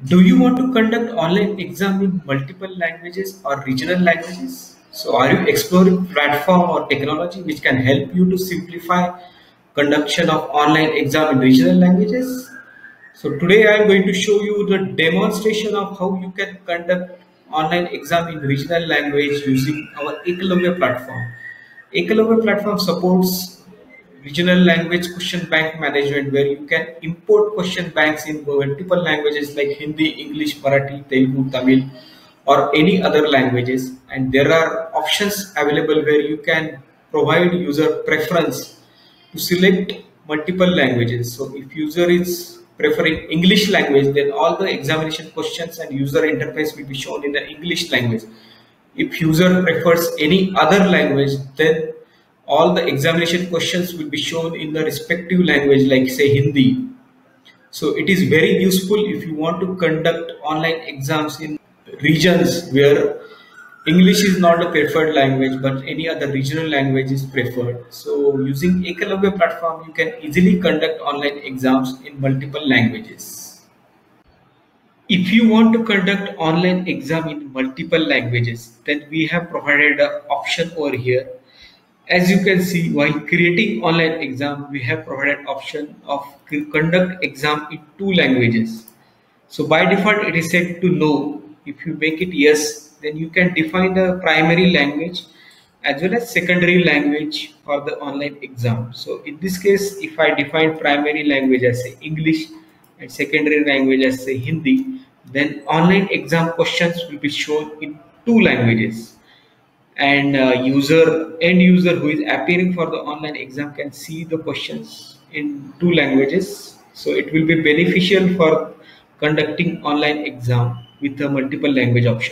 Do you want to conduct online exam in multiple languages or regional languages? So are you exploring platform or technology which can help you to simplify conduction of online exam in regional languages? So today I am going to show you the demonstration of how you can conduct online exam in regional language using our Eklavvya platform. Eklavvya platform supports regional language question bank management where you can import question banks in multiple languages like Hindi, English, Marathi, Telugu, Tamil or any other languages, and there are options available where you can provide user preference to select multiple languages. So if user is preferring English language, then all the examination questions and user interface will be shown in the English language. If user prefers any other language, then all the examination questions will be shown in the respective language like say Hindi. So it is very useful if you want to conduct online exams in regions where English is not a preferred language but any other regional language is preferred. So using Eklavvya platform you can easily conduct online exams in multiple languages. If you want to conduct online exam in multiple languages, then we have provided an option over here. As you can see, while creating online exam, we have provided option of conduct exam in two languages. So by default, it is set to no. If you make it yes, then you can define the primary language as well as secondary language for the online exam. So in this case, if I define primary language as say English and secondary language as say Hindi, then online exam questions will be shown in two languages, and end user who is appearing for the online exam can see the questions in two languages. So it will be beneficial for conducting online exam with a multiple language option.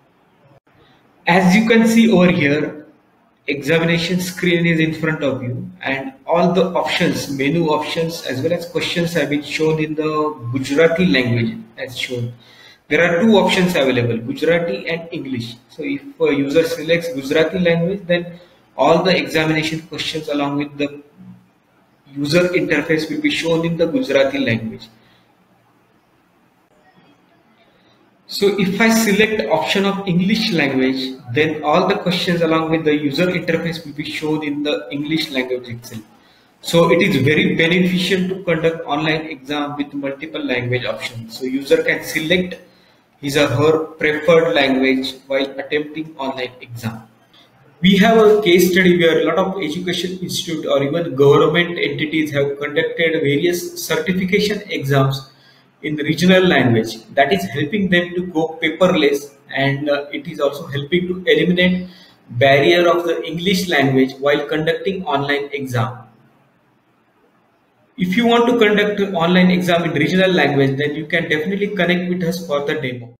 As you can see over here, examination screen is in front of you and all the options, menu options as well as questions have been shown in the Gujarati language as shown. There are two options available, Gujarati and English. So if a user selects Gujarati language, then all the examination questions along with the user interface will be shown in the Gujarati language. So if I select option of English language, then all the questions along with the user interface will be shown in the English language itself. So it is very beneficial to conduct online exam with multiple language options. So user can select his or her preferred language while attempting online exam. We have a case study where a lot of education institute or even government entities have conducted various certification exams in regional language. That is helping them to go paperless, and it is also helping to eliminate barrier of the English language while conducting online exam. If you want to conduct online exam in regional language, then you can definitely connect with us for the demo.